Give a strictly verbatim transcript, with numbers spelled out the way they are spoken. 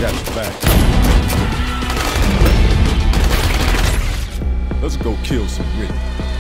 That's a fact. Let's go kill some Rick.